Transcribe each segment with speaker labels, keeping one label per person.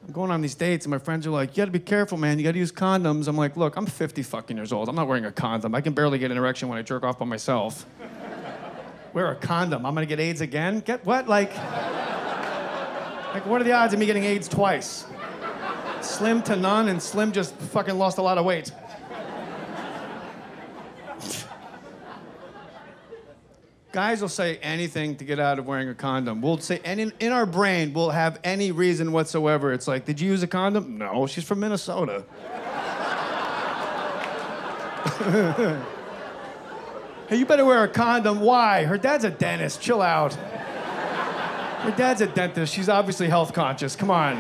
Speaker 1: I'm going on these dates, and my friends are like, you gotta be careful, man. You gotta use condoms. I'm like, look, I'm 50 fucking years old. I'm not wearing a condom. I can barely get an erection when I jerk off by myself. Wear a condom. I'm gonna get AIDS again? Get what? Like, what are the odds of me getting AIDS twice? Slim to none, and Slim just fucking lost a lot of weight. Guys will say anything to get out of wearing a condom. We'll say, and in our brain, we'll have any reason whatsoever. It's like, did you use a condom? No, she's from Minnesota. Hey, you better wear a condom. Why? Her dad's a dentist. Chill out. Her dad's a dentist. She's obviously health conscious. Come on.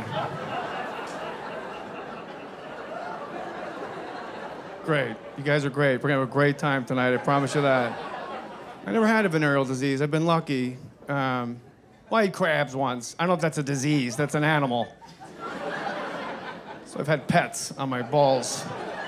Speaker 1: Great. You guys are great. We're gonna have a great time tonight. I promise you that. I never had a venereal disease. I've been lucky. Well, I ate crabs once. I don't know if that's a disease. That's an animal. So I've had pets on my balls.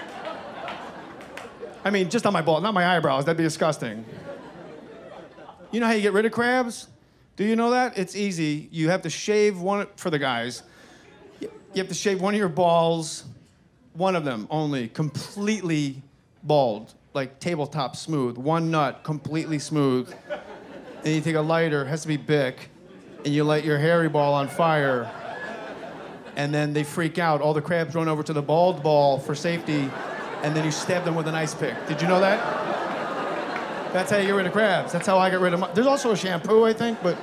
Speaker 1: I mean, just on my balls, not my eyebrows. That'd be disgusting. You know how you get rid of crabs? Do you know that? It's easy. You have to shave one, for the guys, you have to shave one of your balls, one of them only, completely bald. Like tabletop smooth, one nut completely smooth. And you take a lighter, it has to be Bic, and you light your hairy ball on fire. And then they freak out. All the crabs run over to the bald ball for safety, and then you stab them with an ice pick. Did you know that? That's how you get rid of crabs. That's how I get rid of there's also a shampoo, I think, but.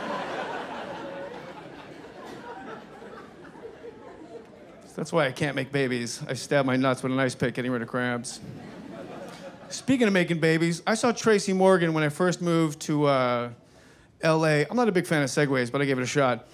Speaker 1: That's why I can't make babies. I stab my nuts with an ice pick getting rid of crabs. Speaking of making babies, I saw Tracy Morgan when I first moved to LA. I'm not a big fan of Segways, but I gave it a shot.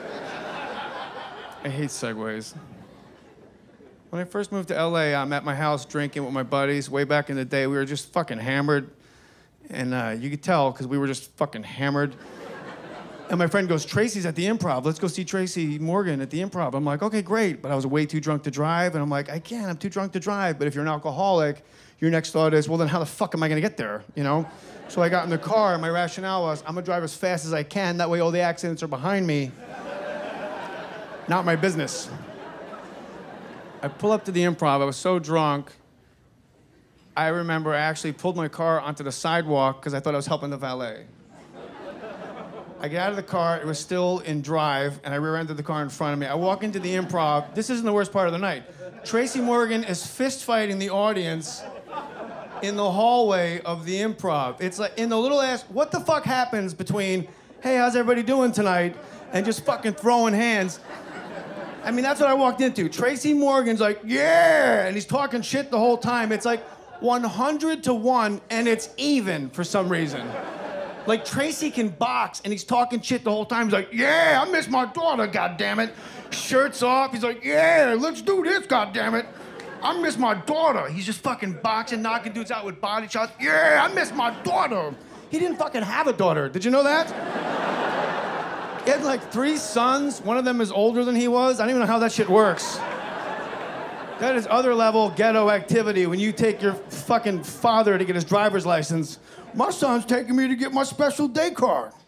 Speaker 1: I hate Segways. When I first moved to LA, I'm at my house drinking with my buddies. Way back in the day, we were just fucking hammered. And you could tell, because we were just fucking hammered. And my friend goes, Tracy's at the Improv. Let's go see Tracy Morgan at the Improv. I'm like, okay, great. But I was way too drunk to drive. And I'm like, I can't, I'm too drunk to drive. But if you're an alcoholic, your next thought is, well, then how the fuck am I gonna get there, you know? So I got in the car, and my rationale was, I'm gonna drive as fast as I can. That way all the accidents are behind me. Not my business. I pull up to the Improv. I was so drunk. I remember I actually pulled my car onto the sidewalk because I thought I was helping the valet. I get out of the car, it was still in drive, and I rear-ended the car in front of me. I walk into the Improv. This isn't the worst part of the night. Tracy Morgan is fist-fighting the audience in the hallway of the Improv. It's like, in the little ass, what the fuck happens between, hey, how's everybody doing tonight, and just fucking throwing hands? I mean, that's what I walked into. Tracy Morgan's like, yeah, and he's talking shit the whole time. It's like 100 to 1, and it's even for some reason. Like, Tracy can box, and he's talking shit the whole time. He's like, yeah, I miss my daughter, goddammit. Shirts off, he's like, yeah, let's do this, goddammit. I miss my daughter. He's just fucking boxing, knocking dudes out with body shots. Yeah, I miss my daughter. He didn't fucking have a daughter. Did you know that? He had like 3 sons. One of them is older than he was. I don't even know how that shit works. That is other level ghetto activity when you take your fucking father to get his driver's license. My son's taking me to get my special day card.